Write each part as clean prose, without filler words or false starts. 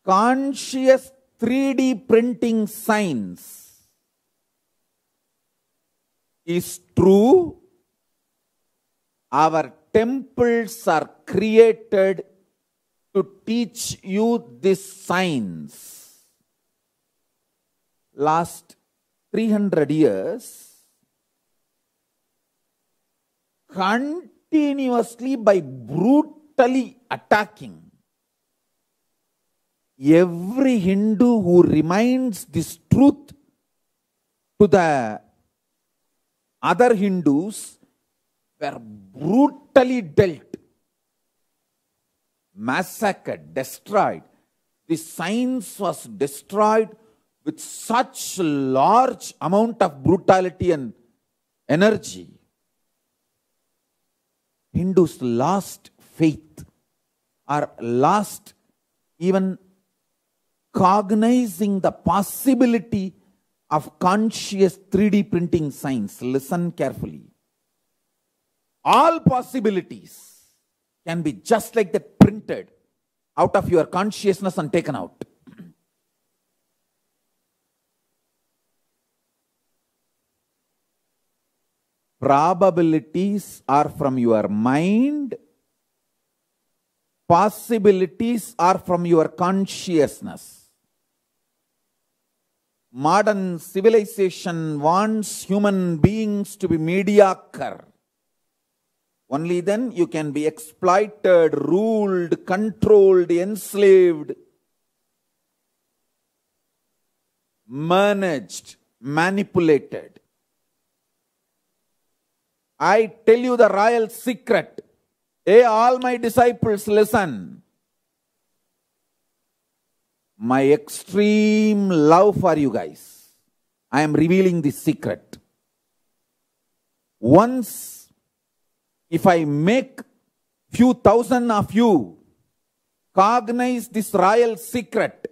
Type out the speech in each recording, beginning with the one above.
conscious 3D printing science is true, our temples are created to teach you this science. Last 300 years, continuously by brutally attacking every Hindu who reminds this truth to the other Hindus, were brutally dealt, massacred, destroyed. The science was destroyed with such large amount of brutality and energy. Hindus lost faith, or lost even cognizing the possibility of conscious 3D printing science. Listen carefully. All possibilities can be just like that, printed out of your consciousness and taken out. Probabilities are from your mind. Possibilities are from your consciousness. Modern civilization wants human beings to be mediocre. Only then you can be exploited, ruled, controlled, enslaved, managed, manipulated. I tell you the royal secret. Hey, all my disciples, listen. My extreme love for you guys. I am revealing this secret. Once, if I make few thousand of you cognize this royal secret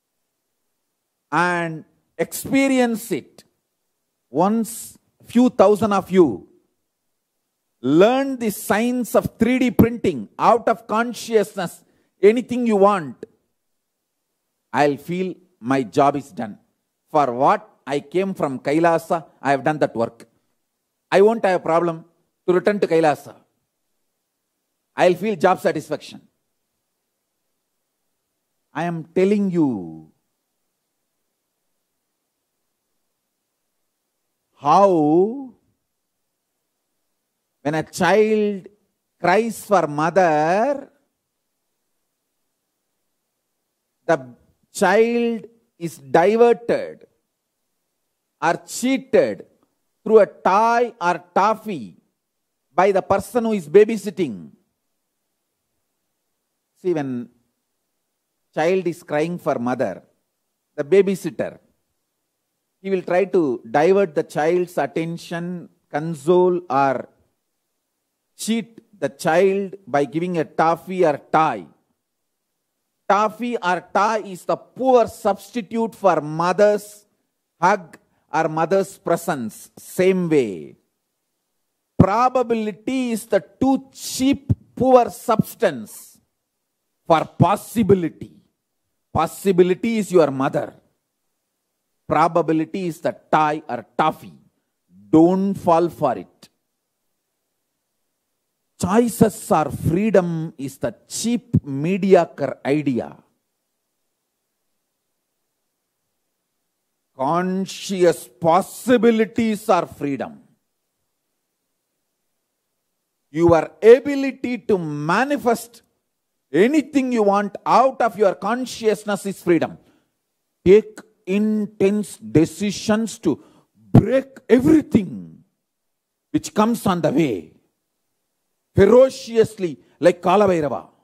and experience it, once few thousand of you learn the science of 3D printing out of consciousness, anything you want, I'll feel my job is done. For what I came from Kailasa, I have done that work. I won't have a problem to return to Kailasa. I'll feel job satisfaction. I am telling you how when a child cries for mother, the child is diverted or cheated through a toy or toffee by the person who is babysitting. See, when child is crying for mother, the babysitter, he will try to divert the child's attention, console or cheat the child by giving a toffee or toy. Toffee or toy is the poor substitute for mother's hug or mother's presence. Same way, probability is the too cheap, poor substance for possibility. Possibility is your mother. Probability is the toy or toffee. Don't fall for it. Choices or freedom is the cheap, mediocre idea. Conscious possibilities are freedom. Your ability to manifest anything you want out of your consciousness is freedom. Take intense decisions to break everything which comes on the way. Ferociously, like Kala Bhairava.